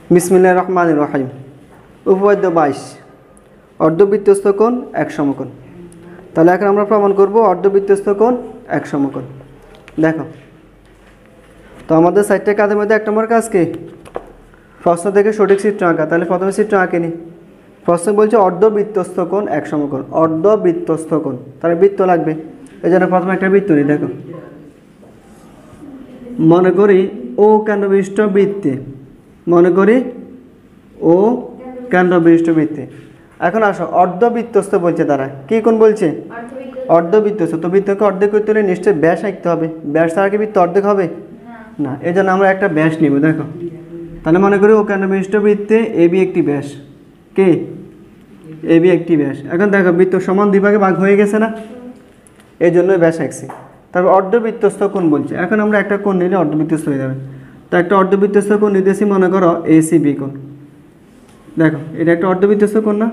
বিসমিল্লাহির রহমানির রহিম। উপপাদ্য 22 অর্ধবৃত্তস্থ কোণ এক সমকোণ। তাহলে এখন আমরা প্রমাণ করব অর্ধবৃত্তস্থ কোণ এক সমকোণ। দেখো তো আমাদের সাইডটা কাজের মধ্যে এক নম্বর কাজ কি প্রশ্ন থেকে সঠিক চিত্র আঁকা। তাহলে প্রথমে চিত্র আঁকেনি। প্রশ্ন বলছে অর্ধবৃত্তস্থ কোণ এক সমকোণ। অর্ধবৃত্তস্থ কোণ তাহলে বৃত্ত লাগবে, এই জন্য প্রথমে একটা বৃত্ত নিই। দেখো মনে করি ও কেন্দ্রবিশিষ্ট বৃত্তে, মনে করি ও কেন্দ্রবিশিষ্ট বৃত্তে। এখন আসো অর্ধবৃত্তস্থ বলছে, তারা কি কোণ বলছে? অর্ধবৃত্তস্থ। তো বৃত্তকে অর্ধেক করতে হলে নিশ্চয়ই ব্যাস আঁকতে হবে। ব্যাস ছাড়া কি বৃত্ত অর্ধেক হবে না, এই জন্য আমরা একটা ব্যাস নিব। দেখো তাহলে মনে করি ও কেন্দ্রবিশিষ্ট বৃত্তে এবি একটি ব্যাস, কে এবি একটি ব্যাস। এখন দেখো বৃত্ত সমান দুই ভাগে ভাগ হয়ে গেছে না, এই জন্য ব্যাস আঁকছি। তারপর অর্ধবৃত্তস্থ কোণ বলছে। এখন আমরা একটা কোণ নিলে অর্ধবৃত্তস্থ হয়ে যাবে। তো একটা অর্ধবৃত্তস্থ কোণ নিতেছি, মনে করো এসিবি কোণ। দেখো এটা একটা অর্ধবৃত্তস্থ কোণ না,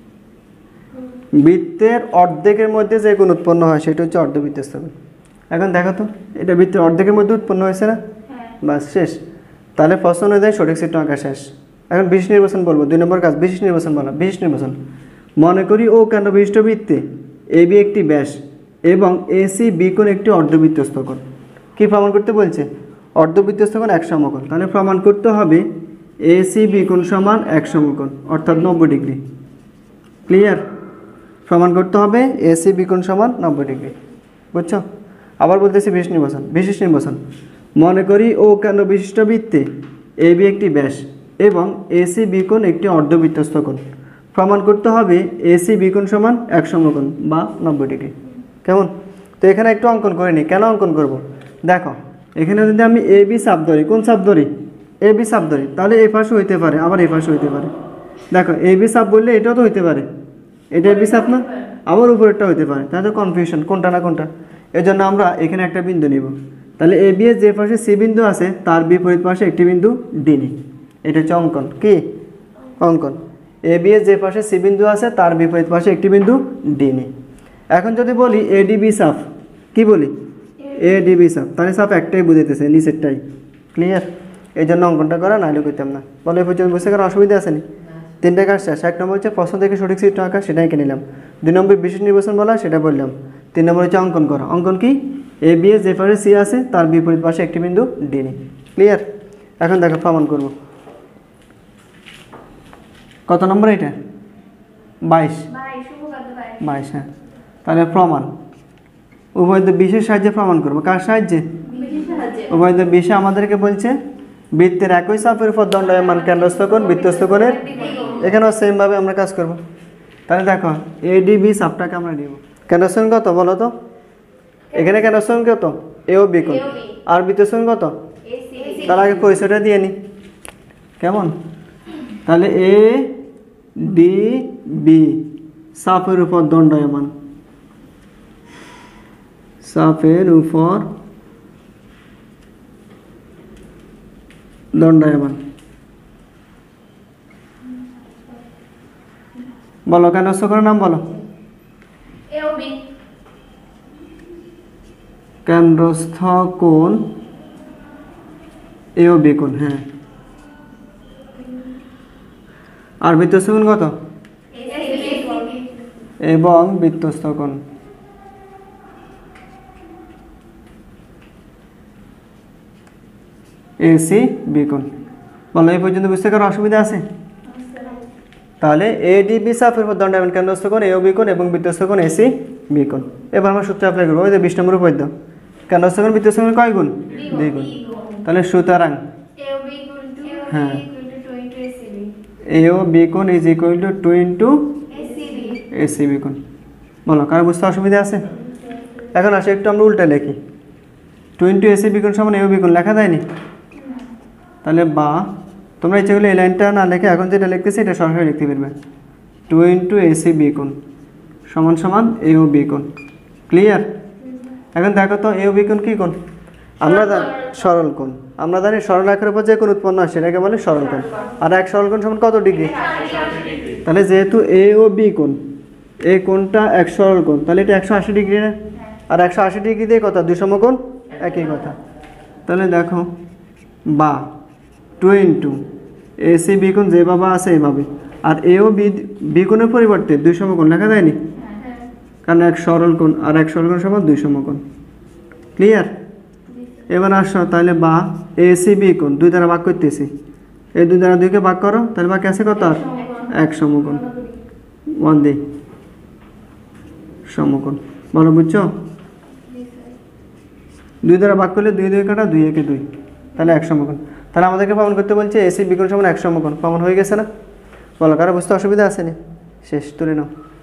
বৃত্তের অর্ধেকের মধ্যে যে কোণ উৎপন্ন হয় সেটা হচ্ছে অর্ধবৃত্তস্থ কোণ। এখন দেখো তো এটা বৃত্তের অর্ধেকের মধ্যে উৎপন্ন হয়েছে না, বাস শেষ। তাহলে প্রশ্ন অনুযায়ী সঠিক চিত্র আঁকা শেষ। এখন বিশেষ নির্বাচন বলবো, 2 নম্বর কাজ বিশেষ নির্বাচন বলা। বিশেষ নির্বাচন মনে করি ও কেন্দ্রবিশিষ্ট বৃত্তে এবি একটি ব্যাস এবং এসি বি কোণ একটি অর্ধবৃত্তস্থ কোণ। কি প্রমাণ করতে বলছে? অর্ধবৃত্তস্থ কোণ এক সমকোণ। তাহলে প্রমাণ করতে হবে এসি বি কোণ সমান এক সমকোণ, অর্থাৎ 90 ডিগ্রি। ক্লিয়ার? প্রমাণ করতে হবে এসি বি কোণ সমান 90 ডিগ্রি। বুঝছো? আবার বলতেছি বিশেষ নির্বাচন। বিশেষ নির্বাচন মনে করি ও কেন্দ্রবিশিষ্ট বৃত্তে এবি একটি ব্যাস এবং এসি বি কোণ একটি অর্ধবৃত্তস্থ কোণ। প্রমাণ করতে হবে এসি বি কোণ সমান এক সমকোণ বা 90 ডিগ্রি। কেমন? তো এখানে একটু অঙ্কন করে নিই। কেন অঙ্কন করব? দেখো এখানে যদি আমি এ বি চাপ ধরি, কোন চাপ ধরি? এ বি চাপ ধরি, তাহলে এই পাশে হইতে পারে, আবার এই পাশে হইতে পারে। দেখো এ বি চাপ বললে এটাও তো হইতে পারে, এটা এ বি চাপ না, আবার উপরেরটা হইতে পারে। তাহলে কনফিউশন কোনটা না কোনটা। এই জন্য আমরা এখানে একটা বিন্দু নিব। তাহলে এ বি এর যে পাশে সি বিন্দু আছে তার বিপরীত পাশে একটি বিন্দু ডি নিই। এটা হচ্ছে অঙ্কন। কি অঙ্কন? এ বি এর যে পাশে সি বিন্দু আছে তার বিপরীত পাশে একটি বিন্দু ডি নিই। এখন যদি বলি এডিবি চাপ, কি বলি? এডিবি চাপ, তাহলে চাপ একটাই বুঝাইতেছে, নিচেরটাই। ক্লিয়ার? এই জন্য অঙ্কনটা করা, নাইলে করতাম না। বলে এই পর্যন্ত বুঝতে কারণ অসুবিধা আসেনি। 3টা কাজ শেষ। 1 নম্বর হচ্ছে প্রশ্ন থেকে সঠিক চিত্র আঁকা, সেটা এঁকে নিলাম। 2 নম্বর বিশেষ নির্বাচন বলা, সেটা বললাম। 3 নম্বর হচ্ছে অঙ্কন করা। অঙ্কন কি? এ বি এর যে পাশে সি আছে তার বিপরীত পাশে একটি বিন্দু ডি নিই। ক্লিয়ার? এখন দেখো প্রমাণ করব। কত নম্বর এটা? 22। 22, হ্যাঁ। তাহলে প্রমাণ উভয়দ্বয় বিশের সাহায্যে প্রমাণ করবো। কার সাহায্যে? উভয়দ্বয় বিশে আমাদেরকে বলছে বৃত্তের একই চাপের উপর দণ্ডায়মান কেন্দ্রস্থ কোণ বৃত্তস্থ কোণের, এখানেও সেমভাবে আমরা কাজ করব। তাহলে দেখো এডিবি চাপটাকে আমরা নিব। কেন্দ্রস্থ কোণ কত বলো তো? এখানে কেন্দ্রস্থ কোণ কত? এ ও বি কোণ। আর বৃত্তস্থ কোণ কত? তার আগে পরিচয়টা দিয়ে নি। কেমন? তাহলে এ ডি বি চাপের উপর দণ্ডায়মান, চাপের উপর দণ্ডায়মান। বলো কেন্দ্রস্থ কোণের নাম বলো। কেন্দ্রস্থ কোণ এ ও বি কোণ, হ্যাঁ। আর বৃত্তস্থ কোণ কত? এবং বৃত্তস্থ কোণ এসি বি কোণ। বলো এই পর্যন্ত বুঝতে কারো অসুবিধা আছে? তাহলে এডিবি চাপের উপর দণ্ডায়মান কেন্দ্রস্থ কোণ এ ও বি কোণ এবং বৃত্তস্থ কোণ এসি বি কোণ। এবার আমরা সূত্র অ্যাপ্লাই করবো। ওই যে 20 নম্বর উপপাদ্য, কেন্দ্রস্থ কোণ বৃত্তস্থ কোণ কয় গুণ? 2 গুণ। তাহলে সুতরাং হ্যাঁ এ ও বি কোণ is equal to 2 into AC B কোণ। বলো কারো বুঝতে অসুবিধা আছে? এখন আসে একটু আমরা উল্টা লিখি। 2 ইন্টু এসি বি কোণ সমান এ ও বি কোণ লেখা যায়নি? তাহলে বা তোমরা ইচ্ছে করলে এই লাইনটা না লিখে এখন যেটা লিখতেছি এটা সরাসরি লিখতে পারবে। 2 ইন্টু এসি বি কোণ সমান সমান এ ও বি কোণ। ক্লিয়ার? এখন দেখো তো এ ও বি কোণ কি কোণ? আমরা জানি সরল কোণ। আমরা জানি সরল রেখার উপর যে কোণ উৎপন্ন হয় সেটাকে বলে সরল কোণ। আর এক সরল কোণ সমান কত ডিগ্রি? তাহলে যেহেতু এ ও বি কোণ, এই কোণটা এক সরল কোণ, তাহলে এটা 180 ডিগ্রি না? আর 180 ডিগ্রি দিয়ে কত? 2 সমকোণ, একই কথা। তাহলে দেখো বা 2 ইন্টু এসি বি কোণ যেভাবে আছে এইভাবে, আর এও বি কোণের পরিবর্তে 2 সমকোণ লেখা যায়নি, কারণ এক সরল কোণ আর এক সরল কোণ সমান 2 সমকোণ। ক্লিয়ার? এবার আসো তাহলে বা এসি বি কোণ 2 দ্বারা ভাগ করতেছি, এই 2 দ্বারা 2কে ভাগ করো, তাহলে বাকি আছে কত? আর এক সমকোণ। 1 দিই সমকোণ। বলো বুঝছো? 2 দ্বারা ভাগ করলে 2 2 কাটা, 2 একে 2, তাহলে এক সমকোণ। তাহলে আমাদেরকে প্রমাণ করতে বলছে এসি বি কোণ সমান এক সমকোণ। প্রমাণ হয়ে গেছে না? বলো, কারো বুঝতে অসুবিধা আছে না? শেষ, তুলে নাও।